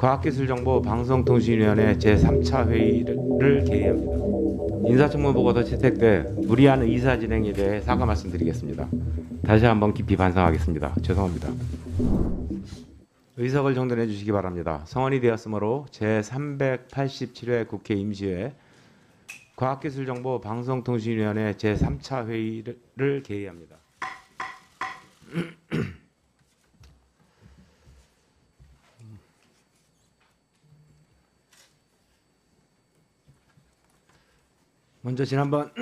과학기술정보방송통신위원회 제3차 회의를 개의합니다. 인사청문보고서 채택돼 무리한 의사 진행에 대해 사과 말씀드리겠습니다. 다시 한번 깊이 반성하겠습니다. 죄송합니다. 의석을 정돈해 주시기 바랍니다. 성원이 되었으므로 제387회 국회 임시회 과학기술정보방송통신위원회 제3차 회의를 개의합니다. 먼저 지난번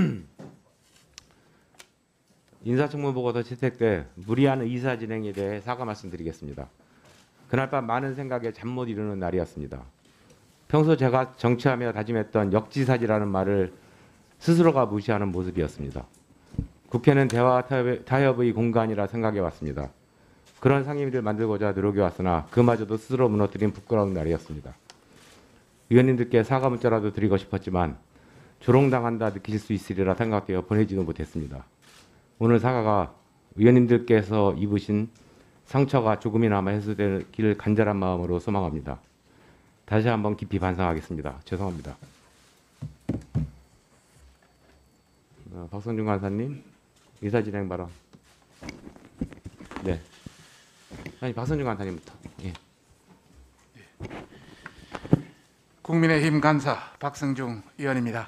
인사청문보고서 채택돼 무리한 의사 진행에 대해 사과 말씀드리겠습니다. 그날 밤 많은 생각에 잠 못 이루는 날이었습니다. 평소 제가 정치하며 다짐했던 역지사지라는 말을 스스로가 무시하는 모습이었습니다. 국회는 대화 타협의 공간이라 생각해 왔습니다. 그런 상임위를 만들고자 노력해 왔으나 그마저도 스스로 무너뜨린 부끄러운 날이었습니다. 위원님들께 사과 문자라도 드리고 싶었지만 조롱당한다 느끼실 수 있으리라 생각되어 보내지도 못했습니다. 오늘 사과가 위원님들께서 입으신 상처가 조금이나마 해소되길 간절한 마음으로 소망합니다. 다시 한번 깊이 반성하겠습니다. 죄송합니다. 박성준 간사님, 의사진행 발언. 네. 아니, 박성준 간사님부터. 예. 국민의힘 간사 박성중 의원입니다.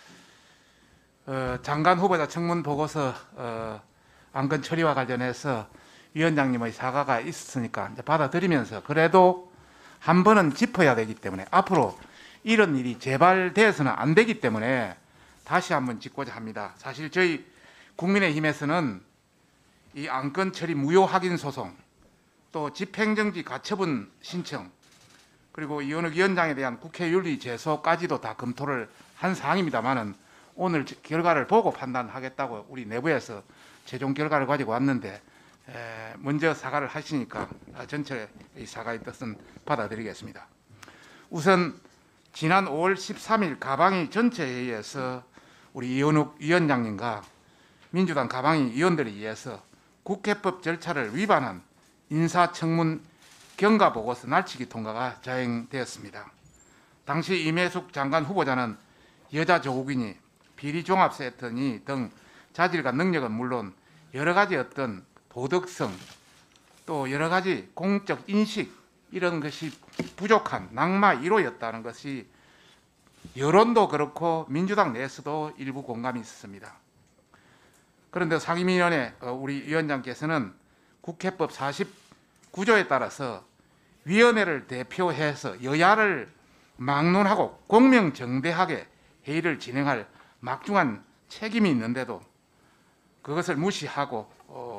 장관 후보자 청문 보고서 안건 처리와 관련해서 위원장님의 사과가 있었으니까 이제 받아들이면서 그래도 한 번은 짚어야 되기 때문에 앞으로 이런 일이 재발돼서는 안 되기 때문에 다시 한번 짚고자 합니다. 사실 저희 국민의힘에서는 이 안건 처리 무효 확인 소송, 또 집행정지 가처분 신청, 그리고 이현욱 위원장에 대한 국회 윤리 제소까지도 다 검토를 한 사항입니다만은 오늘 결과를 보고 판단하겠다고 우리 내부에서 최종 결과를 가지고 왔는데 먼저 사과를 하시니까 전체 사과의 뜻은 받아들이겠습니다. 우선 지난 5월 13일 가방위 전체 회의에서 우리 이현욱 위원장님과 민주당 가방위 위원들에 의해서 국회법 절차를 위반한 인사청문 경과보고서 날치기 통과가 자행되었습니다. 당시 임혜숙 장관 후보자는 여자 조국이니 비리종합세터니 등 자질과 능력은 물론 여러 가지 어떤 도덕성 또 여러 가지 공적 인식 이런 것이 부족한 낙마 1호였다는 것이 여론도 그렇고 민주당 내에서도 일부 공감이 있었습니다. 그런데 상임위원회 우리 위원장께서는 국회법 49조에 따라서 위원회를 대표해서 여야를 막론하고 공명정대하게 회의를 진행할 막중한 책임이 있는데도 그것을 무시하고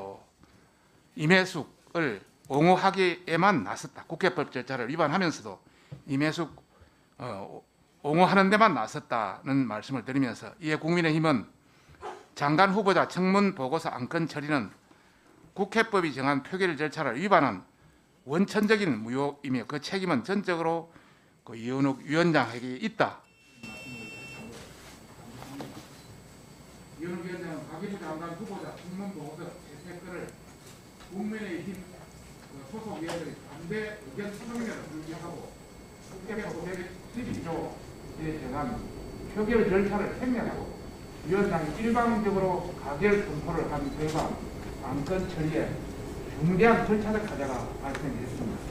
임혜숙을 옹호하기에만 나섰다. 국회법 절차를 위반하면서도 임혜숙 옹호하는 데만 나섰다는 말씀을 드리면서 이에 국민의힘은 장관 후보자 청문 보고서 안건 처리는 국회법이 정한 표결 절차를 위반한 원천적인 무효이며 그 책임은 전적으로 그 이현욱 위원장에게 있다. 이현욱 위원장은 박일부 장관 후보자 청문 보고서 채택권을 국민의힘 소속 위원들이 반대 의견 수정에도 불구하고 국회법 112조에 정한 표결 절차를 생략하고 위원장이 일방적으로 가결 선포를 한 결과 안건 처리에 중대한 절차적 하자가 발생했습니다.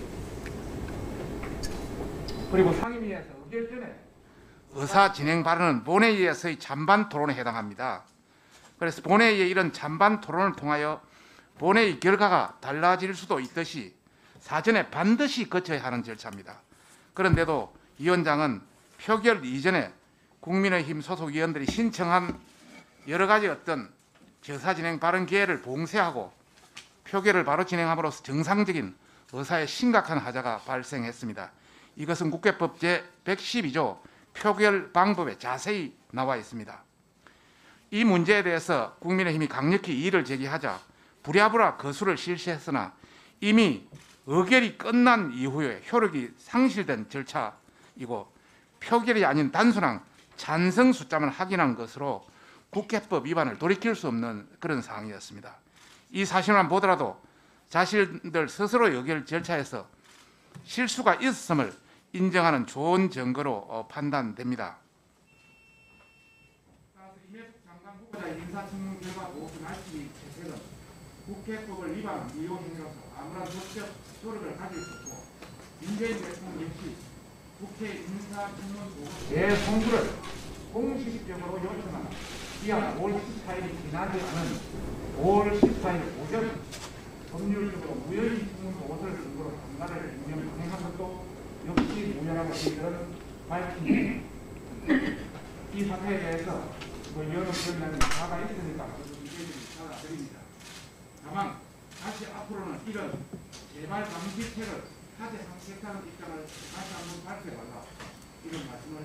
그리고 상임위에서 의결 전에 의사 진행 발언은 본회의에서의 찬반 토론에 해당합니다. 그래서 본회의의 이런 찬반 토론을 통하여 본회의 결과가 달라질 수도 있듯이 사전에 반드시 거쳐야 하는 절차입니다. 그런데도 위원장은 표결 이전에 국민의힘 소속 위원들이 신청한 여러 가지 어떤 저사 진행 발언 기회를 봉쇄하고 표결을 바로 진행함으로써 정상적인 의사의 심각한 하자가 발생했습니다. 이것은 국회법 제112조 표결 방법에 자세히 나와 있습니다. 이 문제에 대해서 국민의힘이 강력히 이의를 제기하자 부랴부랴 거수를 실시했으나 이미 의결이 끝난 이후에 효력이 상실된 절차이고 표결이 아닌 단순한 찬성 숫자만 확인한 것으로 국회법 위반을 돌이킬 수 없는 그런 사항이었습니다. 이 사실만 보더라도 자신들 스스로 의결 절차에서 실수가 있었음을 인정하는 좋은 증거로 판단됩니다. 이명박 장관 후보자의 인사청문 결과 보고서 말씀이 채택은 국회법을 위반한 위헌 행위로서 아무런 법적 효력을 가지고 있었고 문재인 대통령 역시 국회 인사청문 보고서 재송부를 공식적으로 요청하는 기한 5월 14일이 지나지 않은 5월 14일 오전 법률적으로 무효인 청문 보고서를 근거로 판단을 임명한 것도 역시 무효라고 저희들은 밝힙니다. 이 사태에 대해서 여러 위원장님 사과가 있으니까 사과드립니다. 다만 다시 앞으로는 이런 재발 방지책을 하지 않겠다는 입장을 다시 한번 밝혀달라 이런 말씀을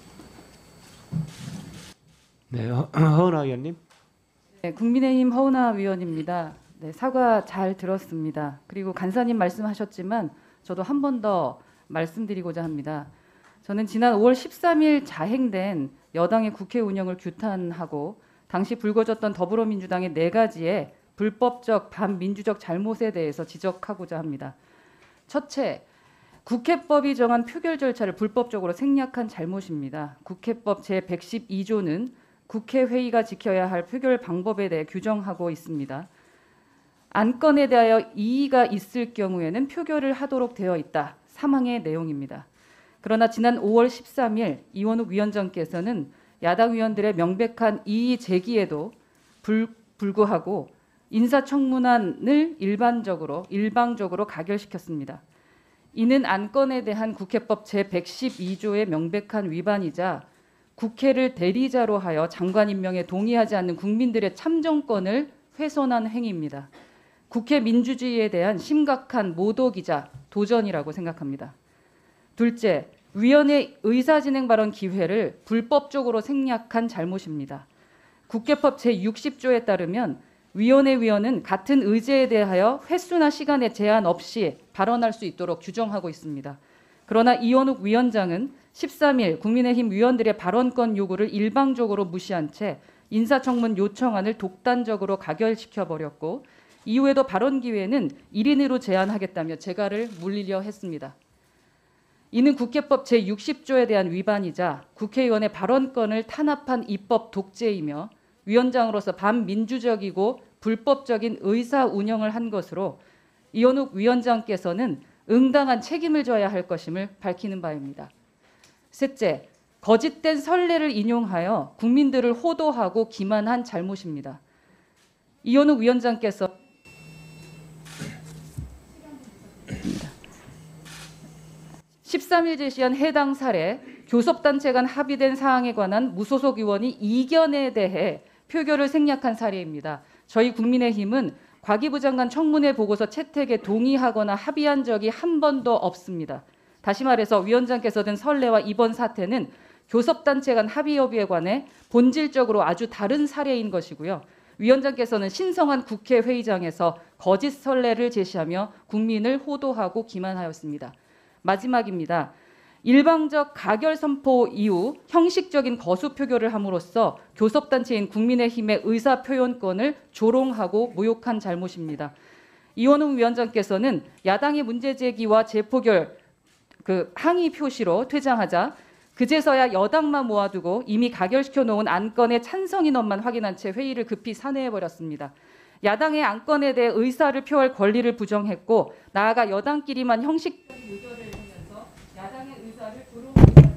드립니다. 네, 허은하 의원님. 네, 국민의힘 허은하 위원입니다. 네, 사과 잘 들었습니다. 그리고 간사님 말씀하셨지만 저도 한 번 더 말씀드리고자 합니다. 저는 지난 5월 13일 자행된 여당의 국회 운영을 규탄하고 당시 불거졌던 더불어민주당의 4가지의 불법적 반민주적 잘못에 대해서 지적하고자 합니다. 첫째, 국회법이 정한 표결 절차를 불법적으로 생략한 잘못입니다. 국회법 제112조는 국회회의가 지켜야 할 표결 방법에 대해 규정하고 있습니다. 안건에 대하여 이의가 있을 경우에는 표결을 하도록 되어 있다. 사망의 내용입니다. 그러나 지난 5월 13일 이원욱 위원장께서는 야당 의원들의 명백한 이의 제기에도 불구하고 인사청문안을 일방적으로 가결시켰습니다. 이는 안건에 대한 국회법 제112조의 명백한 위반이자 국회를 대리자로 하여 장관 임명에 동의하지 않는 국민들의 참정권을 훼손한 행위입니다. 국회 민주주의에 대한 심각한 모독이자 도전이라고 생각합니다. 둘째, 위원회 의사진행 발언 기회를 불법적으로 생략한 잘못입니다. 국회법 제60조에 따르면 위원회 위원은 같은 의제에 대하여 횟수나 시간에 제한 없이 발언할 수 있도록 규정하고 있습니다. 그러나 이원욱 위원장은 13일 국민의힘 위원들의 발언권 요구를 일방적으로 무시한 채 인사청문 요청안을 독단적으로 가결시켜버렸고 이후에도 발언 기회는 1인으로 제한하겠다며 재가를 물리려 했습니다. 이는 국회법 제60조에 대한 위반이자 국회의원의 발언권을 탄압한 입법 독재이며 위원장으로서 반민주적이고 불법적인 의사 운영을 한 것으로 이원욱 위원장께서는 응당한 책임을 져야 할 것임을 밝히는 바입니다. 셋째, 거짓된 선례를 인용하여 국민들을 호도하고 기만한 잘못입니다. 이원욱 위원장께서 13일 제시한 해당 사례 교섭단체 간 합의된 사항에 관한 무소속 의원이 이견에 대해 표결을 생략한 사례입니다. 저희 국민의힘은 과기부 장관 청문회 보고서 채택에 동의하거나 합의한 적이 한 번도 없습니다. 다시 말해서 위원장께서 든 선례와 이번 사태는 교섭단체 간 합의 여부에 관해 본질적으로 아주 다른 사례인 것이고요. 위원장께서는 신성한 국회 회의장에서 거짓 선례를 제시하며 국민을 호도하고 기만하였습니다. 마지막입니다. 일방적 가결 선포 이후 형식적인 거수 표결을 함으로써 교섭단체인 국민의힘의 의사표현권을 조롱하고 모욕한 잘못입니다. 이원웅 위원장께서는 야당의 문제 제기와 재표결 항의 표시로 퇴장하자 그제서야 여당만 모아두고 이미 가결시켜 놓은 안건의 찬성 인원만 확인한 채 회의를 급히 산회해버렸습니다. 야당의 안건에 대해 의사를 표할 권리를 부정했고 나아가 여당끼리만 형식적인 의결을 하면서 야당의 의사를 조롱했습니다.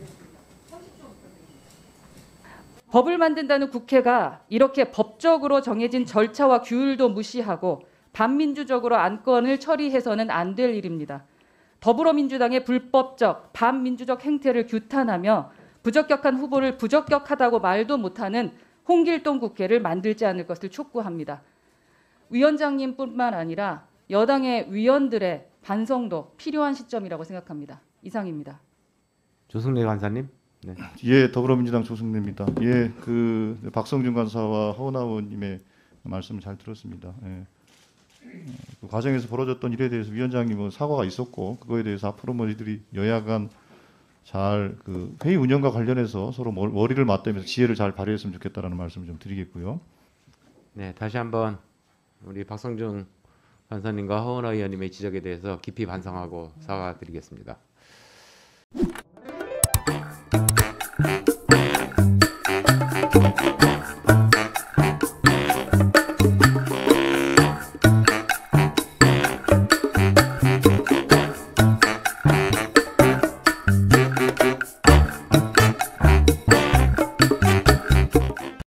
법을 만든다는 국회가 이렇게 법적으로 정해진 절차와 규율도 무시하고 반민주적으로 안건을 처리해서는 안 될 일입니다. 더불어민주당의 불법적 반민주적 행태를 규탄하며 부적격한 후보를 부적격하다고 말도 못하는 홍길동 국회를 만들지 않을 것을 촉구합니다. 위원장님뿐만 아니라 여당의 위원들의 반성도 필요한 시점이라고 생각합니다. 이상입니다. 조승래 간사님. 네. 예, 더불어민주당 조승래입니다. 예, 박성준 간사와 허은하 의원님의 말씀을 잘 들었습니다. 예. 그 과정에서 벌어졌던 일에 대해서 위원장님은 사과가 있었고 그거에 대해서 앞으로 이들이 여야 간 잘 회의 운영과 관련해서 서로 머리를 맞대면서 지혜를 잘 발휘했으면 좋겠다라는 말씀을 좀 드리겠고요. 네, 다시 한번 우리 박성준 간사님과 허은하 의원님의 지적에 대해서 깊이 반성하고 사과드리겠습니다.